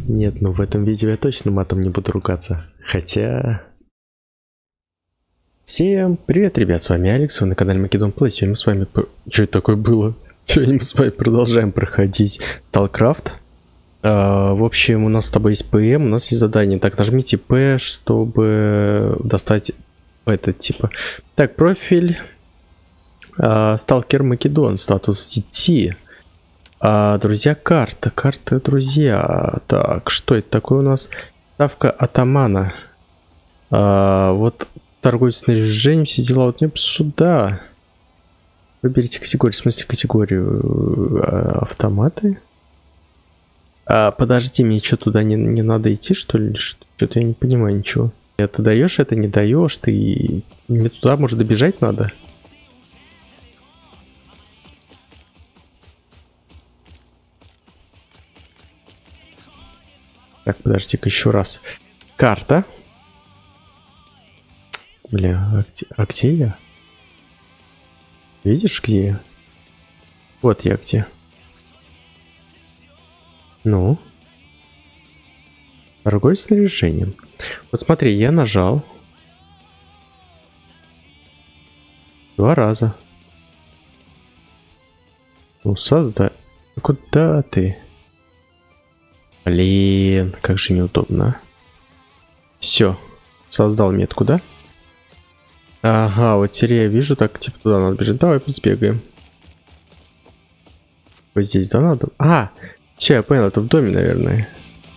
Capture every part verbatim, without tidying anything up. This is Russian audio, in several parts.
Нет, ну в этом видео я точно матом не буду ругаться. Хотя... Всем привет, ребят, с вами Алекс, вы на канале Македон Плей. Сегодня мы с вами... Что это такое было? Сегодня мы с вами продолжаем проходить Талкрафт. А, в общем, у нас с тобой есть ПМ, у нас есть задание. Так, нажмите П, чтобы достать этот, типа... Так, профиль. А, Сталкер Македон, статус сети. А, друзья, карта, карта, друзья. Так, что это такое у нас? Ставка атамана. А, вот торговец снаряжением, все дела. Вот мне сюда. Выберите категорию, в смысле категорию а, автоматы. А, подожди, мне что, туда не, не надо идти, что ли? Что-то я не понимаю ничего. Это даешь, это не даешь, ты... Мне туда, может, добежать надо? Так, подожди-ка еще раз. Карта. Бля, а где, а где я? Видишь, где я? Вот я где. Ну. Торговец снаряжением. Вот смотри, я нажал. Два раза. Ну, создай. Куда ты? Блин, как же неудобно. Все, создал метку, да? Ага, вот теперь я вижу, так, типа, туда надо бежать. Давай сбегаем. Вот здесь, да, надо? А, все, я понял, это в доме, наверное.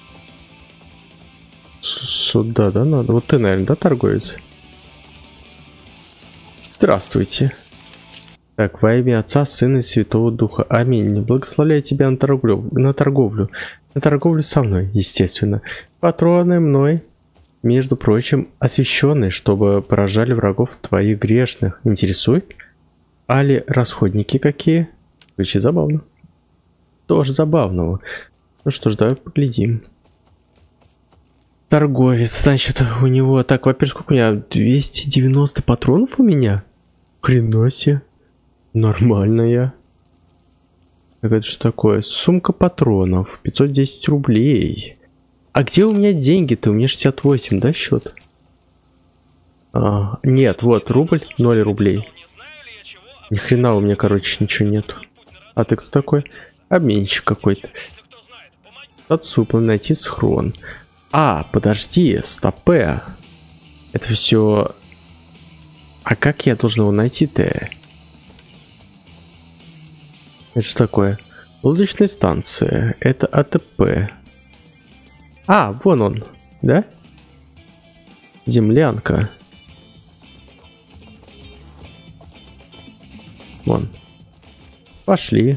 Сюда, да, надо? Вот ты, наверное, да, торговец? Здравствуйте. Так, во имя Отца, Сына и Святого Духа. Аминь. Благословляю тебя на торговлю, на торговлю. На торговлю со мной, естественно. Патроны мной, между прочим, освященные, чтобы поражали врагов твоих грешных. Интересует? Али расходники какие? Звучит забавно. Тоже забавного. Ну что ж, давай поглядим. Торговец, значит, у него... Так, во-первых, сколько у меня? двести девяносто патронов у меня? Хрена себе. Нормальная. Так, это что такое? Сумка патронов. пятьсот десять рублей. А где у меня деньги-то? У меня шестьдесят восемь, да, счет? А, нет, вот, рубль, ноль рублей. Ни хрена у меня, короче, ничего нету. А ты кто такой? Обменщик какой-то. Отсюда найти схрон. А, подожди, стопэ. Это все... А как я должен его найти-то? Это что такое? Лодочная станция. Это АТП. А, вон он, да? Землянка. Вон. Пошли.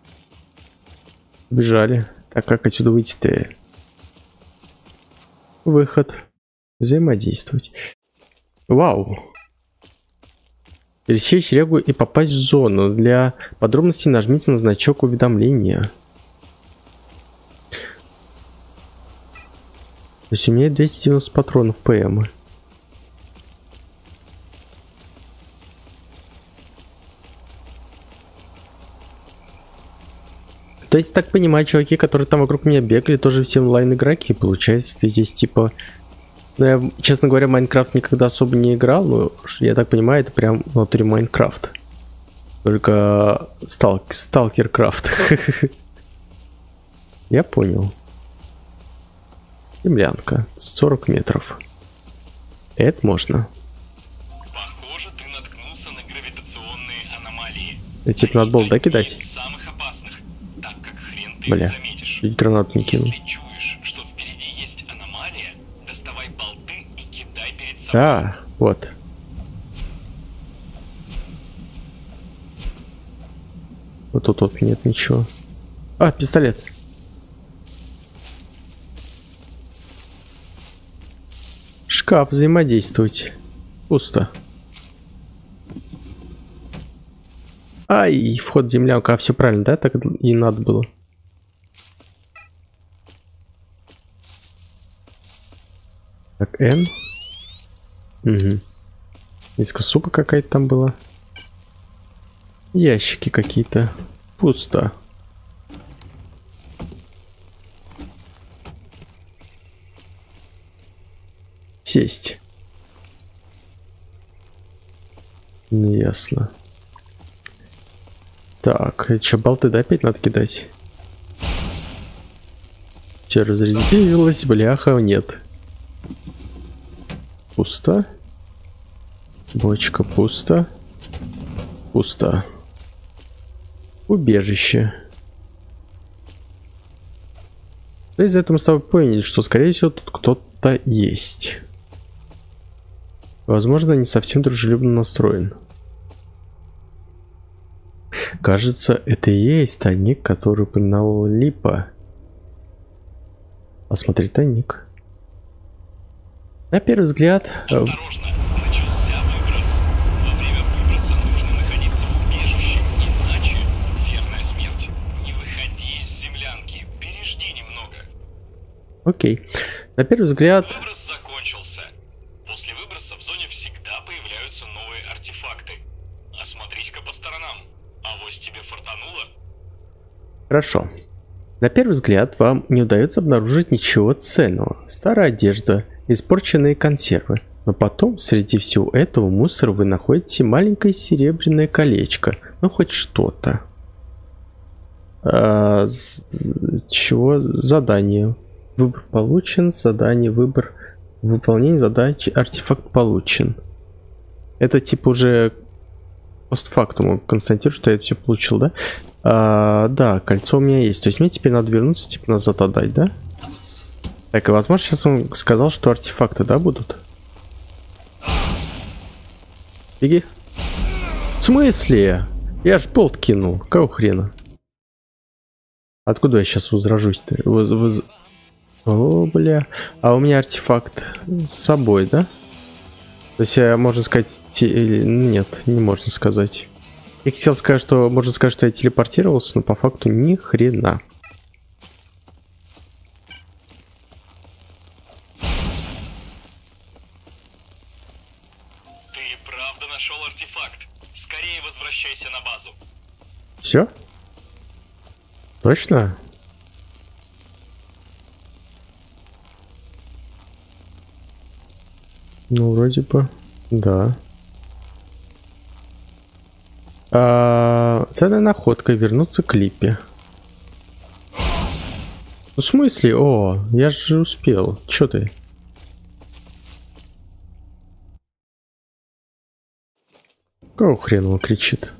Бежали. Так, как отсюда выйти-то? Выход. Взаимодействовать. Вау. Пересечь регу и попасть в зону. Для подробностей нажмите на значок уведомления. То есть у меня двести девяносто патронов ПМ. То есть, так понимаю, чуваки, которые там вокруг меня бегали, тоже все онлайн игроки. Получается, ты здесь типа... Ну, я, честно говоря, Майнкрафт никогда особо не играл, но я так понимаю, это прям внутри Майнкрафт. Только сталк, Сталкеркрафт. Я понял. Землянка. сорок метров. Это можно. Похоже, ты наткнулся на гравитационные аномалии. Это типа надо было, да, кидать? Самых опасных, так как хрен ты Бля, их заметишь. чуть гранат не кинул. Если чуешь, что впереди есть аномалия, доставай болты и кидай перед собой. Да, вот. Вот тут вот нет ничего. А, пистолет. Шкаф, взаимодействовать. Пусто. Ай, вход в землянку. А, все правильно, да? Так и надо было. Так, Н. Угу. Миска супа какая-то там была. Ящики какие-то. Пусто. Сесть. Неясно. Так, что, болты, да, опять надо кидать? Че, разрядилась, бляха, нет. Пусто. Бочка пусто. Пусто. Убежище. То из этого мы с тобой поняли, что, скорее всего, тут кто-то есть. Возможно, не совсем дружелюбно настроен. Кажется, это и есть тайник, который упоминал Липа. Посмотри тайник. На первый взгляд... Осторожно, начался выброс. Во время выброса нужно находиться в убежище, иначе верная смерть. Не выходи из землянки, пережди немного. Окей. На первый взгляд... Выброс закончился. После выброса в зоне всегда появляются новые артефакты. Осмотрись-ка по сторонам. Авось тебе фартануло? Хорошо. На первый взгляд вам не удается обнаружить ничего ценного. Старая одежда, испорченные консервы. Но потом, среди всего этого мусора, вы находите маленькое серебряное колечко. Ну, хоть что-то. А, чего? Задание. Выбор получен. Задание. Выбор. Выполнение задачи. Артефакт получен. Это типа уже постфактум констатирую, что я это все получил, да? А, да, кольцо у меня есть. То есть мне теперь надо вернуться, типа назад отдать, да? Так, и возможно сейчас он сказал, что артефакты, да, будут? Беги. В смысле? Я ж болт кинул. Какого хрена? Откуда я сейчас возражусь-то? Воз, воз... О, бля. А у меня артефакт с собой, да? То есть, можно сказать... Те... Нет, не можно сказать. Я хотел сказать, что... Можно сказать, что я телепортировался, но по факту ни хрена. Ты правда нашел артефакт. Скорее возвращайся на базу. Все? Точно? Ну, вроде бы, да. А, ценная находка. Вернуться к Липе. Ну, в смысле? О, я же успел. Чё ты? Какого хрена он кричит?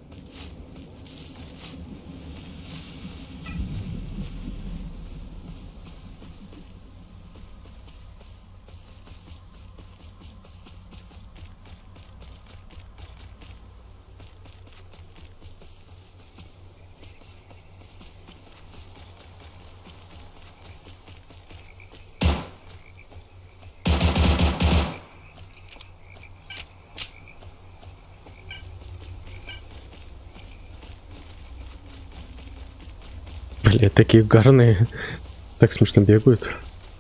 Бля, такие угарные. Так смешно бегают.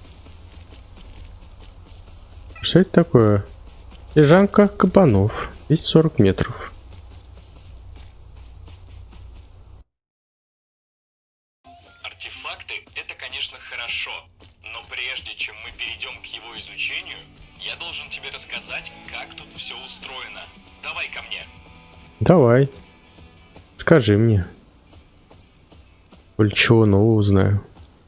Что это такое? Лежанка кабанов. двести сорок метров. Артефакты — это, конечно, хорошо. Но прежде чем мы перейдем к его изучению, я должен тебе рассказать, как тут все устроено. Давай ко мне. Давай. Скажи мне. Коль чего нового узнаю.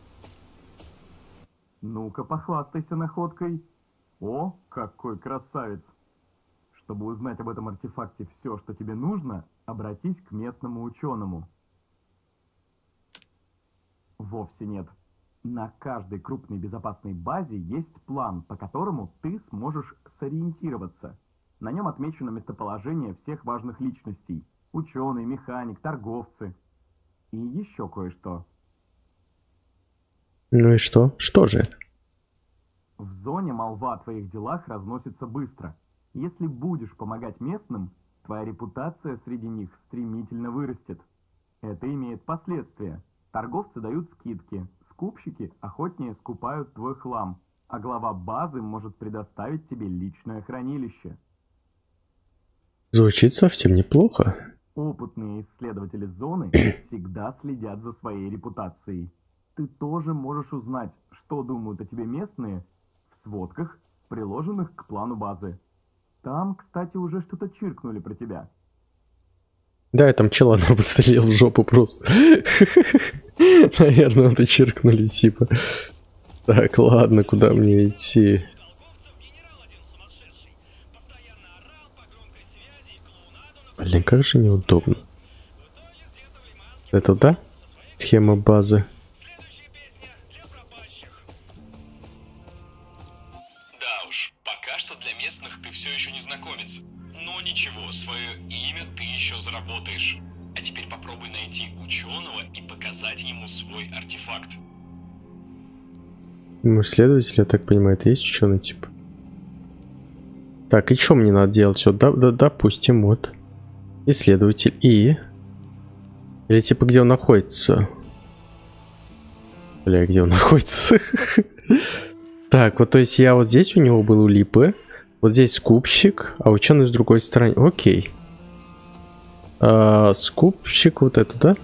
Ну-ка, похвастайся находкой. О, какой красавец! Чтобы узнать об этом артефакте все, что тебе нужно, обратись к местному ученому. Вовсе нет. На каждой крупной безопасной базе есть план, по которому ты сможешь сориентироваться. На нем отмечено местоположение всех важных личностей. Ученый, механик, торговцы. И еще кое-что. Ну и что? Что же это? В зоне молва о твоих делах разносится быстро. Если будешь помогать местным, твоя репутация среди них стремительно вырастет. Это имеет последствия. Торговцы дают скидки, скупщики охотнее скупают твой хлам, а глава базы может предоставить тебе личное хранилище. Звучит совсем неплохо. Опытные исследователи зоны всегда следят за своей репутацией. Ты тоже можешь узнать, что думают о тебе местные, в сводках приложенных к плану базы. Там, кстати, уже что-то чиркнули про тебя. Да, я там чела подстрелил в жопу просто. Наверное, это чиркнули типа. Так, ладно, куда мне идти? Блин, как же неудобно. Это да? Схема базы. Да уж, пока что для местных ты все еще не знакомец. Но ничего, свое имя ты еще заработаешь. А теперь попробуй найти ученого и показать ему свой артефакт. Ну, следователь, я так понимаю, это есть ученый тип. Так, и что мне надо делать? Все, да, да, допустим, вот. Исследователь и... Или типа где он находится? Бля, где он находится? Так, вот то есть я вот здесь у него был у Липы. Вот здесь скупщик, а ученый с другой стороны. Окей. А, скупщик вот это, да?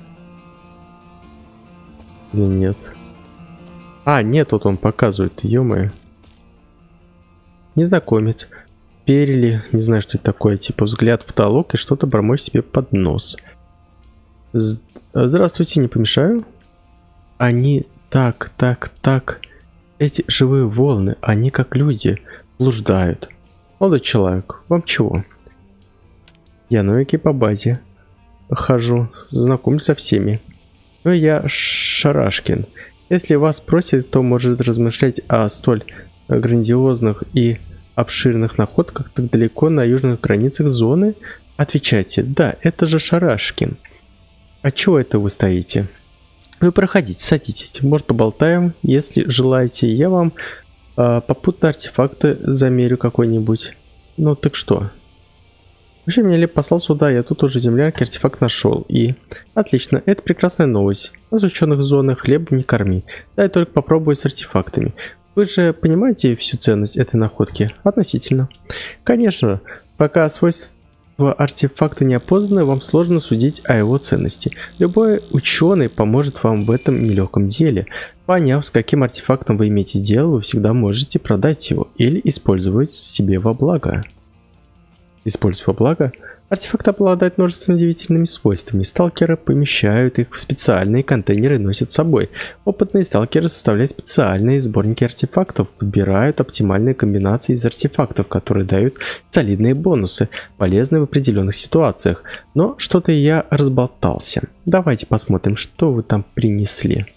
Или нет? А, нет, вот он показывает, ё-моё. Незнакомец. Перели, не знаю, что это такое, типа взгляд в потолок и что-то бормочет себе под нос. Здравствуйте, не помешаю? Они так, так, так. Эти живые волны, они как люди, блуждают. Молодой человек, вам чего? Я новенький по базе. Хожу, знакомлюсь со всеми. Но я Шарашкин. Если вас просят, то может размышлять о столь грандиозных и обширных находках так далеко на южных границах зоны? Отвечайте, да, это же Шарашкин. А чего это вы стоите? Вы проходите, садитесь, может поболтаем, если желаете. Я вам э, попутно артефакты замерю какой-нибудь. Ну так что? Вообще меня Леп послал сюда, я тут уже землянки артефакт нашел. И отлично, это прекрасная новость. Нас в ученых зонах хлебом не корми. Дай только попробую с артефактами. Вы же понимаете всю ценность этой находки? Относительно. Конечно, пока свойства артефакта не опознаны, вам сложно судить о его ценности. Любой ученый поможет вам в этом нелегком деле. Поняв, с каким артефактом вы имеете дело, вы всегда можете продать его или использовать себе во благо. Использовать во благо? Артефакт обладает множеством удивительными свойствами. Сталкеры помещают их в специальные контейнеры и носят с собой. Опытные сталкеры составляют специальные сборники артефактов, подбирают оптимальные комбинации из артефактов, которые дают солидные бонусы, полезные в определенных ситуациях. Но что-то я разболтался. Давайте посмотрим, что вы там принесли.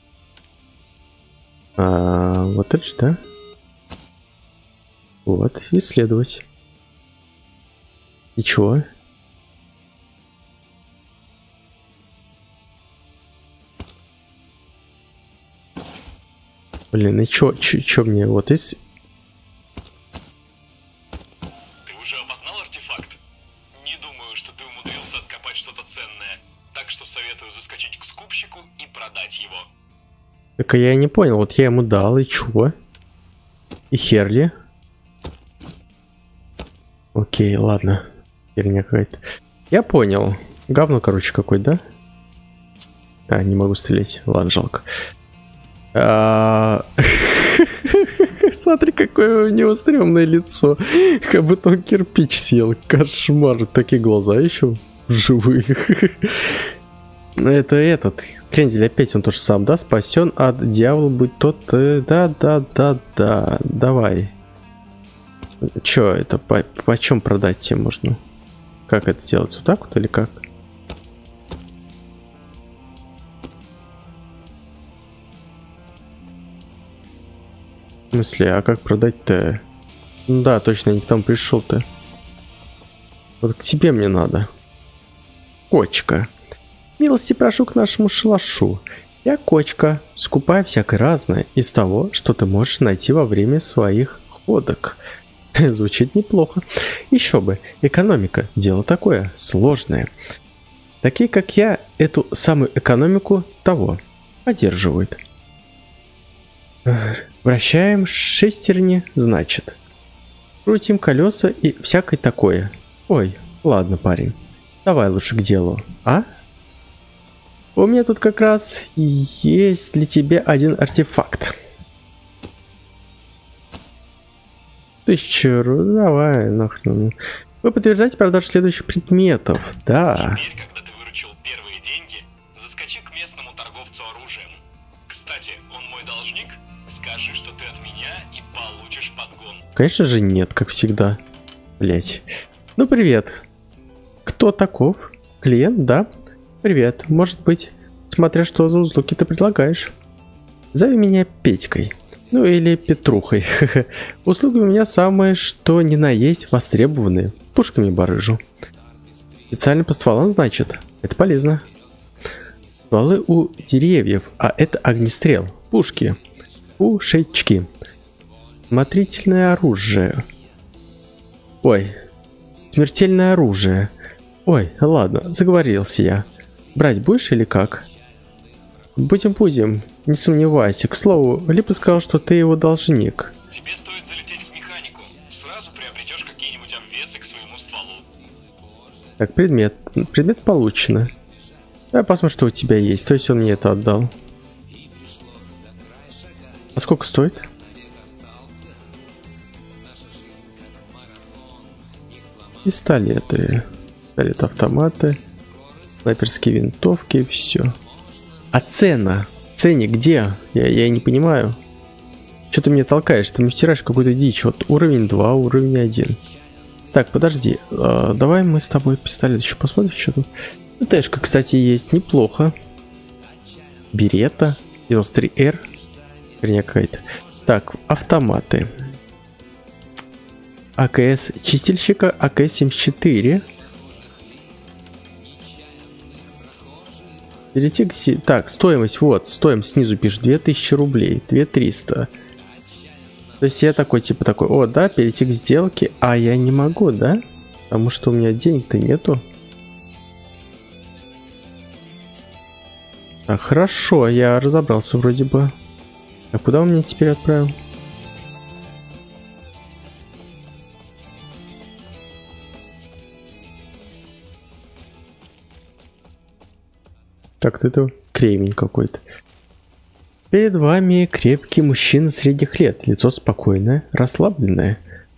А, вот это же, да? Вот, исследовать. И чё? Блин, и чё, чё, чё мне вот из... Ты уже опознал артефакт? Не думаю, что ты умудрился откопать что-то ценное. Так что советую заскочить к скупщику и продать его. Так я не понял, вот я ему дал, и чё? И херли? Окей, ладно. Херня какая-то. Я понял. Говно, короче, какой, да? А, не могу стрелять. Ладно, жалко. Смотри, какое у него стрёмное лицо. Как будто он кирпич съел. Кошмар. Такие глаза еще живые. Это этот. Крендель опять он тоже сам, да? Спасен от дьявола, будь тот. Да, да, да, да. Давай. Чё это? По, по чем продать тебе можно? Как это делать? Вот так вот или как? В смысле, а как продать-то? Ну да, точно, не к тому пришел-то. Вот к тебе мне надо. Кочка. Милости прошу к нашему шалашу. Я кочка, скупаю всякое разное из того, что ты можешь найти во время своих ходок. Звучит неплохо. Еще бы, экономика, дело такое, сложное. Такие, как я, эту самую экономику того поддерживают. Вращаем шестерни, значит. Крутим колеса и всякое такое. Ой, ладно, парень. Давай лучше к делу, а? У меня тут как раз есть для тебя один артефакт. Тысячу, давай, нахрен. Вы подтверждаете продажу следующих предметов, да. Теперь, когда ты выручил первые деньги, заскочи к местному торговцу оружием. Кстати, он мой должник? Скажи, что ты от меня и получишь подгон. Конечно же нет, как всегда. Блять. Ну, привет. Кто таков? Клиент, да? Привет. Может быть, смотря что за узлуки ты предлагаешь. Зови меня Петькой. Ну или Петрухой. Услуги у меня самые, что ни на есть, востребованные. Пушками барыжу. Специально по стволам, значит. Это полезно. Стволы у деревьев, а это огнестрел. Пушки. Пушечки. Смотрительное оружие. Ой. Смертельное оружие. Ой, ладно, заговорился я. Брать будешь или как? Будем-будем, не сомневайся. К слову, Липа сказал, что ты его должник. Тебе стоит залететь в механику. Сразу приобретешь какие-нибудь обвесы к своему стволу. Так, предмет. Предмет получено. Давай посмотрим, что у тебя есть. То есть он мне это отдал. А сколько стоит? Пистолеты. Пистолеты, автоматы. Снайперские винтовки, все. А цена? Ценник где? Я, я не понимаю. Что ты меня толкаешь? Ты мне втираешь какую-то дичь. Вот уровень два, уровень один. Так, подожди. А, давай мы с тобой пистолет еще посмотрим, что тут. Ну, тэшка, кстати, есть. Неплохо. Берета. девяносто три эр. Херня какая-то. Так, автоматы. АКС чистильщика. АКС семьдесят четыре. Перейти к... Так, стоимость, вот, стоимость снизу пишет две тысячи рублей, две тысячи триста. То есть я такой, типа такой, о, да, перейти к сделке, а я не могу, да? Потому что у меня денег-то нету. Так, хорошо, я разобрался вроде бы. А куда он меня теперь отправил? Так, это кремень какой-то. Перед вами крепкий мужчина средних лет. Лицо спокойное, расслабленное.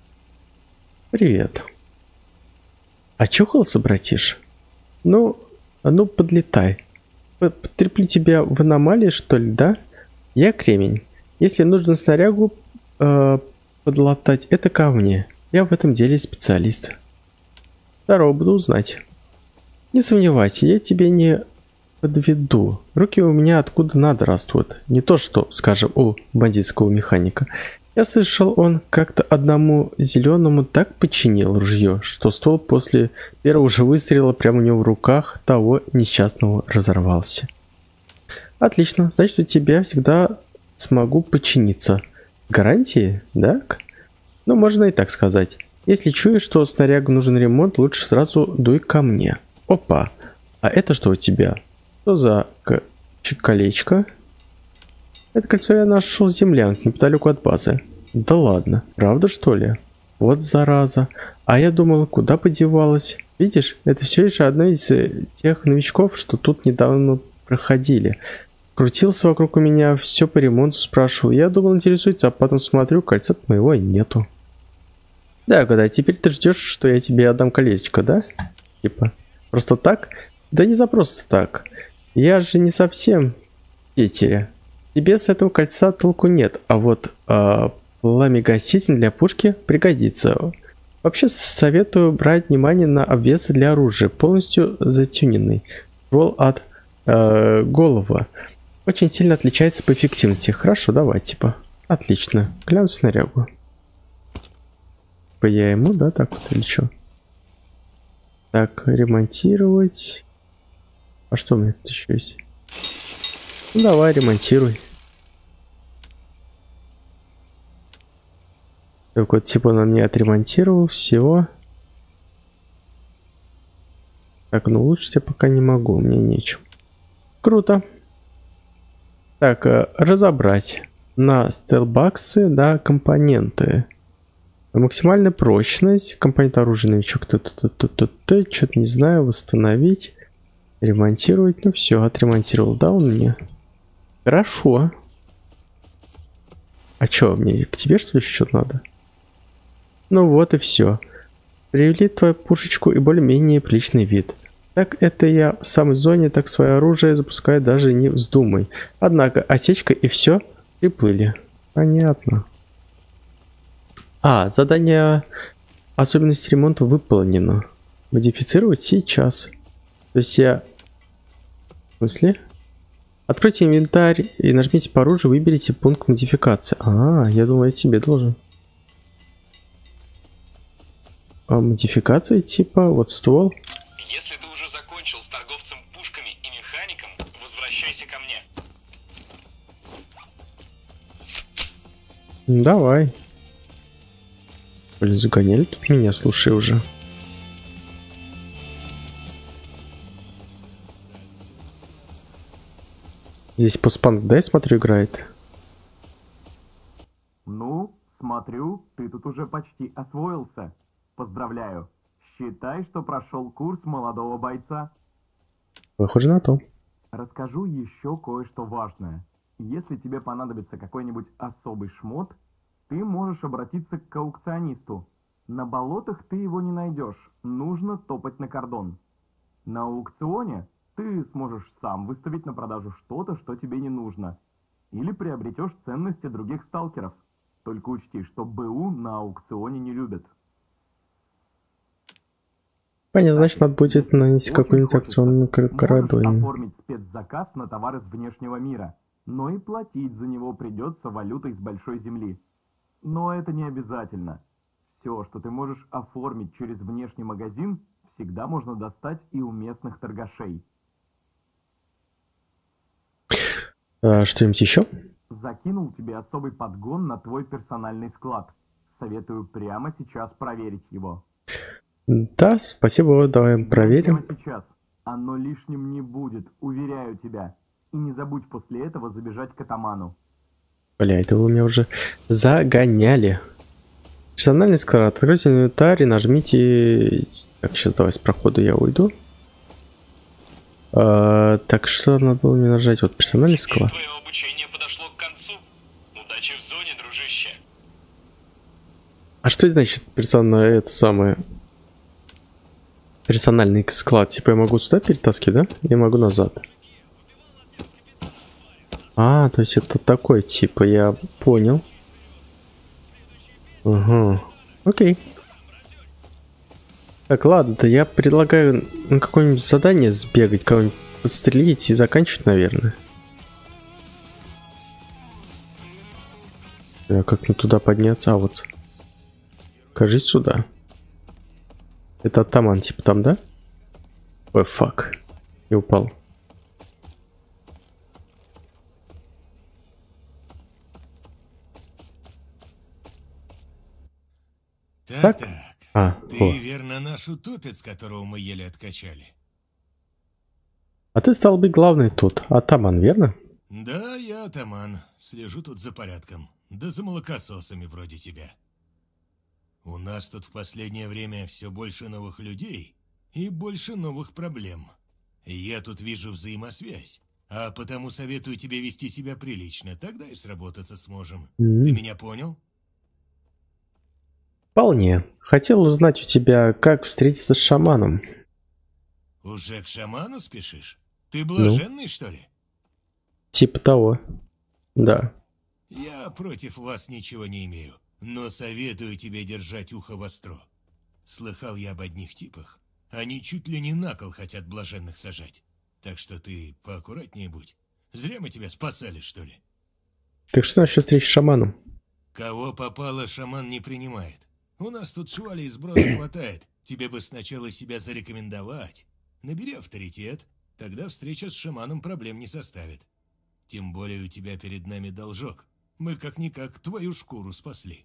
Привет. Очухался, братиш? Ну, ну подлетай. Потреплю тебя в аномалии, что ли, да? Я кремень. Если нужно снарягу э, подлатать, это ко мне. Я в этом деле специалист. Здорово, буду узнать. Не сомневайся, я тебе не... подведу. Руки у меня откуда надо растут. Не то что, скажем, у бандитского механика. Я слышал, он как-то одному зеленому так починил ружье, что ствол после первого же выстрела прямо у него в руках того несчастного разорвался. Отлично, значит, у тебя всегда смогу починиться. Гарантии, да? Ну, можно и так сказать. Если чуешь, что снарягу нужен ремонт, лучше сразу дуй ко мне. Опа, а это что у тебя? Что за колечко? Это кольцо я нашел в землянке неподалеку от базы. Да ладно, правда что ли? Вот зараза. А я думал, куда подевалась? Видишь, это все еще одно из тех новичков, что тут недавно проходили. Крутился вокруг у меня, все по ремонту спрашивал. Я думал, интересуется, а потом смотрю, кольца моего нету. Да, года, теперь ты ждешь, что я тебе отдам колечко, да? Типа, просто так? Да не за просто так. Я же не совсем тетеря. Тебе с этого кольца толку нет, а вот э, пламегаситель для пушки пригодится. Вообще советую брать внимание на обвесы для оружия, полностью затюненный. Ствол от э, голова очень сильно отличается по эффективности. Хорошо, давай, типа. Отлично. Гляну снарягу. Я ему, да, так вот или что? Так, ремонтировать. А что у меня тут еще есть? Ну, давай, ремонтируй. Так вот, типа он мне отремонтировал всего. Так, ну лучше я пока не могу, мне нечем. Круто. Так, разобрать на стелбаксы, да, компоненты. Максимальная прочность, компонент оружия новичок, что-то не знаю, восстановить. Ремонтировать, ну все, отремонтировал, да, он мне? Хорошо. А чё, мне к тебе что ли еще что-то надо? Ну вот и все. Привели твою пушечку и более-менее приличный вид. Так это я в самой зоне, так свое оружие запускаю, даже не вздумай. Однако, осечка и все, приплыли. Понятно. А, задание особенности ремонта выполнено. Модифицировать сейчас. То есть я... В смысле? Откройте инвентарь и нажмите по оружию, выберите пункт модификации. А, я думаю, я тебе должен. А модификации типа вот ствол. Если ты уже закончил с торговцем пушками и механиком, возвращайся ко мне. Давай. Блин, загоняли тут меня, слушай, уже. Здесь постпанк, да, я смотрю, играет? Ну, смотрю, ты тут уже почти освоился. Поздравляю. Считай, что прошел курс молодого бойца. Похоже на то. Расскажу еще кое-что важное. Если тебе понадобится какой-нибудь особый шмот, ты можешь обратиться к аукционисту. На болотах ты его не найдешь, нужно топать на кордон. На аукционе ты сможешь сам выставить на продажу что-то, что тебе не нужно. Или приобретешь ценности других сталкеров. Только учти, что БУ на аукционе не любят. Понятно, значит, надо будет нанести какую-нибудь акционную коридор. Можешь оформить спецзаказ на товар из внешнего мира, но и платить за него придется валютой с большой земли. Но это не обязательно. Все, что ты можешь оформить через внешний магазин, всегда можно достать и у местных торгашей. А, что-нибудь еще? Закинул тебе особый подгон на твой персональный склад. Советую прямо сейчас проверить его. Да, спасибо, давай проверим. Прямо сейчас. Оно лишним не будет, уверяю тебя. И не забудь после этого забежать к атаману. Бля, это вы меня уже загоняли. Персональный склад. Откройте инвентарь и нажмите... Так, сейчас давай с прохода я уйду. А, так, что надо было мне нажать? Вот персональный склад. Твое обучение подошло к концу. Удачи в зоне, дружище. А что это значит персональный, это самое... Персональный склад? Типа я могу сюда перетаскивать, да? Я могу назад. А, то есть это такой, типа, я понял. Ага. Окей. Так, ладно, я предлагаю на какое-нибудь задание сбегать, кого-нибудь подстрелить и заканчивать, наверное. А как мне туда подняться? А вот. Кажись, сюда. Это атаман, типа там, да? Ой, фак. И упал. Так, так. А, Ты, о. верно, наш утопец, которого мы еле откачали. А ты стал быть главный тут. Атаман, верно? Да, я атаман. Слежу тут за порядком. Да за молокососами вроде тебя. У нас тут в последнее время все больше новых людей и больше новых проблем. Я тут вижу взаимосвязь, а потому советую тебе вести себя прилично, тогда и сработаться сможем. Mm-hmm. Ты меня понял? Вполне. Хотел узнать у тебя, как встретиться с шаманом. Уже к шаману спешишь? Ты блаженный, ну, что ли? Типа того. Да. Я против вас ничего не имею, но советую тебе держать ухо востро. Слыхал я об одних типах. Они чуть ли не на кол хотят блаженных сажать. Так что ты поаккуратнее будь. Зря мы тебя спасали, что ли? Так что насчет встречи с шаманом? Кого попало, шаман не принимает. У нас тут швали из брода хватает. Тебе бы сначала себя зарекомендовать. Набери авторитет, тогда встреча с шаманом проблем не составит. Тем более у тебя перед нами должок. Мы как-никак твою шкуру спасли.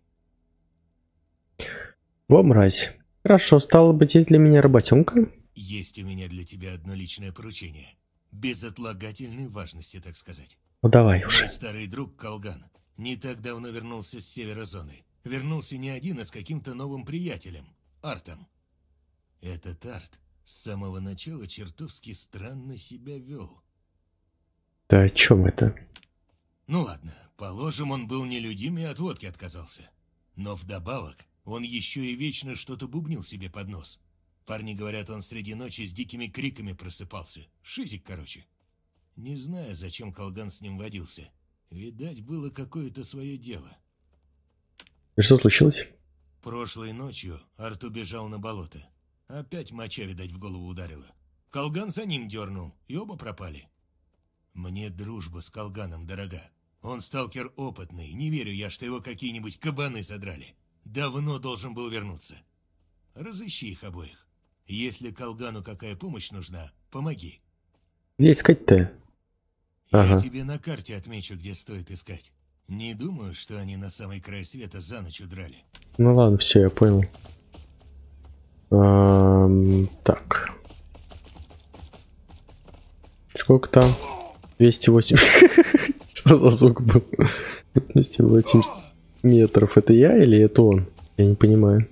Во мразь. Хорошо, стало быть, есть для меня работенка? Есть у меня для тебя одно личное поручение. Безотлагательной важности, так сказать. Ну давай уже. Мой старый друг Колган не так давно вернулся с севера зоны. Вернулся не один, а с каким-то новым приятелем, Артом. Этот Арт с самого начала чертовски странно себя вел. Да о чем это? Ну ладно, положим, он был нелюдим и от водки отказался. Но вдобавок Он еще и вечно что-то бубнил себе под нос. Парни говорят, он среди ночи с дикими криками просыпался. Шизик, короче. Не знаю, зачем Колган с ним водился. Видать, было какое-то свое дело. И что случилось? Прошлой ночью Арт убежал на болото. Опять моча, видать, в голову ударила. Колган за ним дернул, и оба пропали. Мне дружба с Колганом дорога. Он сталкер опытный, не верю я, что его какие-нибудь кабаны задрали. Давно должен был вернуться. Разыщи их обоих. Если Колгану какая помощь нужна, помоги. Где искать-то? Ага. Я тебе на карте отмечу, где стоит искать. Не думаю, что они на самый край света за ночь удрали. Ну ладно, все, я понял. Эм, так. Сколько там? двести восемьдесят. Что за звук был? двести восемьдесят метров. Это я или это он? Я не понимаю.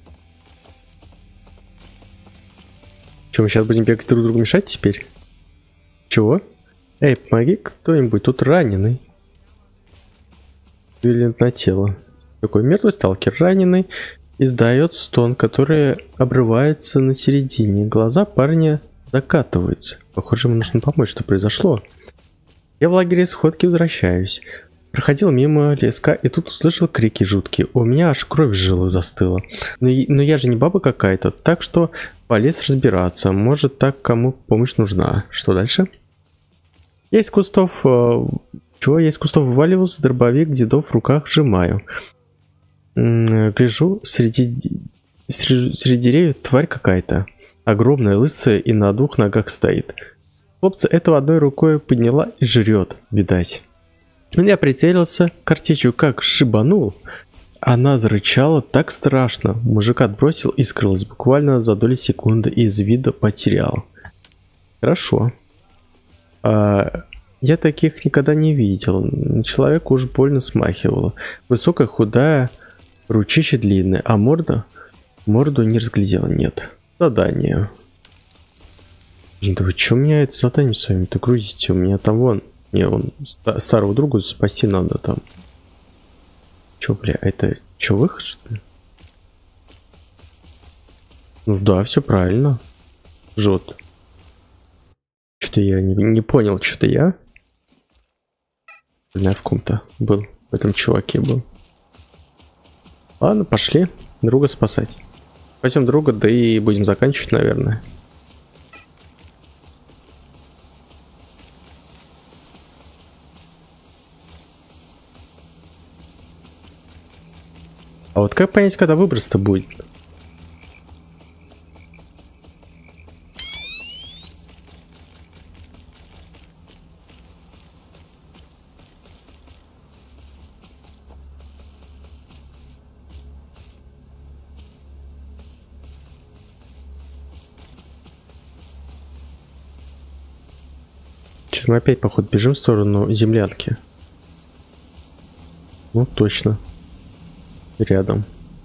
Че, мы сейчас будем бегать друг другу мешать теперь? Чего? Эй, помоги кто-нибудь, тут раненый. Вилент на тело. Такой мертвый сталкер, раненый, издает стон, который обрывается на середине. Глаза парня закатываются. Похоже, ему нужно помочь, что произошло. Я в лагере сходки возвращаюсь. Проходил мимо леска и тут услышал крики жуткие. У меня аж кровь с жилы застыла. Но, но я же не баба какая-то, так что полез разбираться. Может, так кому помощь нужна. Что дальше? Я из кустов... Э, чего? Я из кустов вываливался, дробовик дедов в руках сжимаю. М-м, гляжу, среди, среди, среди деревьев тварь какая-то. Огромная, лысая и на двух ногах стоит. Хлопца этого одной рукой подняла и жрет, видать. Я прицелился, картечью как шибанул. Она зарычала так страшно. Мужика отбросил и скрылась буквально за доли секунды и из вида потерял. Хорошо. А, я таких никогда не видел. Человек уж больно смахивало. Высокая, худая, ручище длинное, а морда? Морду не разглядела, нет. Задание. Блин, да вы что меня это задание с вами-то грузите? У меня там вон... Мне вон старого друга спасти надо там. Чё, бля, это... Чё, выход, что ли? Ну да, все правильно. Жжет. Что-то я не, не понял, что-то я... Бля, в ком-то был. В этом чуваке был. Ладно, пошли друга спасать. Спасем друга, да и будем заканчивать, наверное. А вот как понять, когда выброс-то будет? Сейчас мы опять, походу, бежим в сторону землянки. Ну, точно. Рядом.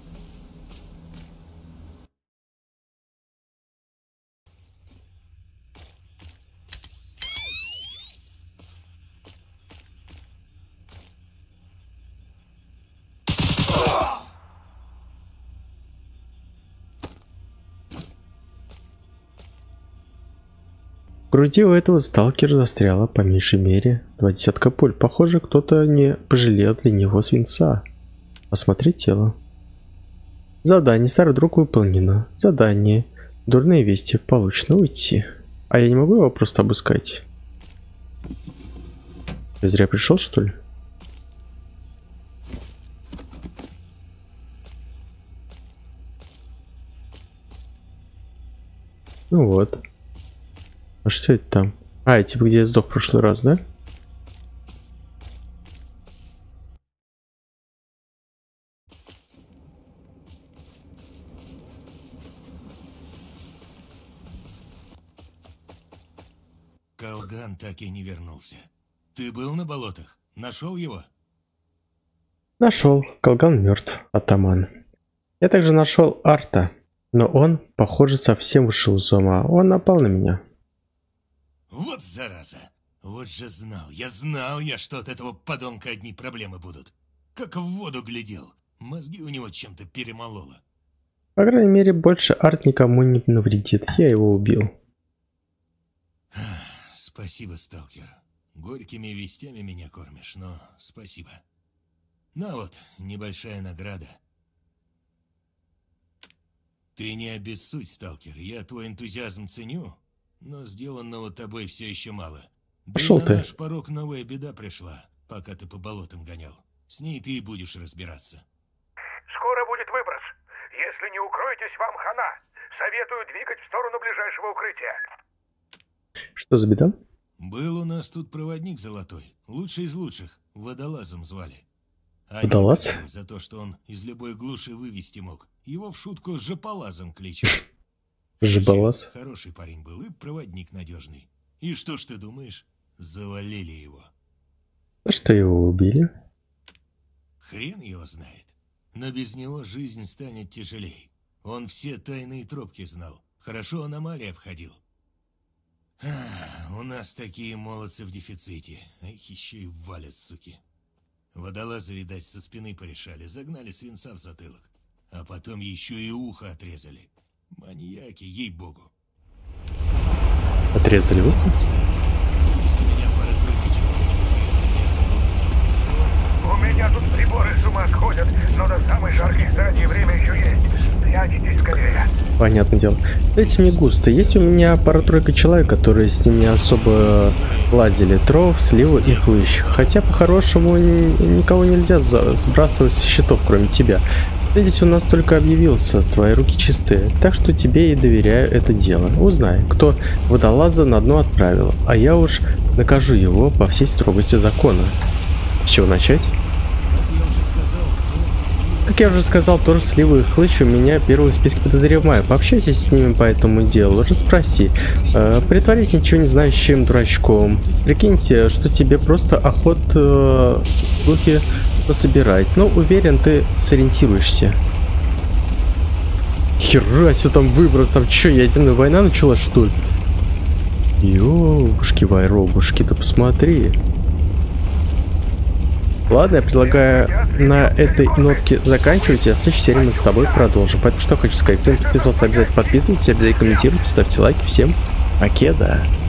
В груди у этого сталкера застряло по меньшей мере два десятка пуль. Похоже, кто-то не пожалел для него свинца. Осмотреть тело. Задание. Старый друг выполнено. Задание. Дурные вести. Получено. Уйти. А я не могу его просто обыскать? Я зря пришел, что ли? Ну вот. А что это там? А, это типа где я сдох в прошлый раз, да? Колган так и не вернулся. Ты был на болотах? Нашел его? Нашел. Колган мертв, атаман. Я также нашел Арта, но он, похоже, совсем вышел из ума. Он напал на меня. Вот зараза! Вот же знал, я знал я, что от этого подонка одни проблемы будут. Как в воду глядел. Мозги у него чем-то перемололо. По крайней мере, больше Арт никому не навредит. Я его убил. Спасибо, сталкер. Горькими вестями меня кормишь, но спасибо. На вот, небольшая награда. Ты не обессудь, сталкер. Я твой энтузиазм ценю, но сделанного тобой все еще мало. Пошел да и ты. на наш порог новая беда пришла, пока ты по болотам гонял. С ней ты и будешь разбираться. Скоро будет выброс. Если не укроетесь, вам хана. Советую двигать в сторону ближайшего укрытия. Что за беда? Был у нас тут проводник золотой, лучший из лучших, водолазом звали. А Водолаз? некоторые за то, что он из любой глуши вывести мог, его в шутку жополазом кличут. Жаболаз. Хороший парень был и проводник надежный. И что ж ты думаешь? Завалили его. За что его убили? Хрен его знает. Но без него жизнь станет тяжелей. Он все тайные тропки знал. Хорошо аномалии обходил. А, у нас такие молодцы в дефиците. А их еще и валят, суки. Водолазы, видать, со спины порешали. Загнали свинца в затылок. А потом еще и ухо отрезали. Маньяки, ей-богу. Отрезали ухо? Есть у меня пара-тройка человек, которые с ним мясо было. У меня тут приборы с ума сходят, но до самой жаркой стадии время еще есть. Прячьтесь скорее. Понятное дело. Этим не густо. Есть у меня пара-тройка человек, которые с ним не особо лазили. Тров, слива и хлыщ. Хотя по-хорошему никого нельзя сбрасывать с счетов, кроме тебя. Ты здесь у нас только объявился, твои руки чистые, так что тебе и доверяю это дело. Узнай, кто водолаза на дно отправил, а я уж накажу его по всей строгости закона. С чего начать? Как я уже сказал, Торф, Слива и Хлыщ у меня первые в списке подозреваемых. Пообщайся с ними по этому делу, расспроси. Э, притворись ничего не знающим дурачком. Прикиньте, что тебе просто охота руки пособирать. Но уверен, ты сориентируешься. Хера себе там выброс, там что, ядерная война началась, что ли? Ёбушки-вайробушки, да посмотри. Ладно, я предлагаю на этой нотке заканчивать, и в следующей серии мы с тобой продолжим. Поэтому что хочу сказать, кто не подписался, обязательно подписывайтесь, обязательно комментируйте, ставьте лайки. Всем покеда!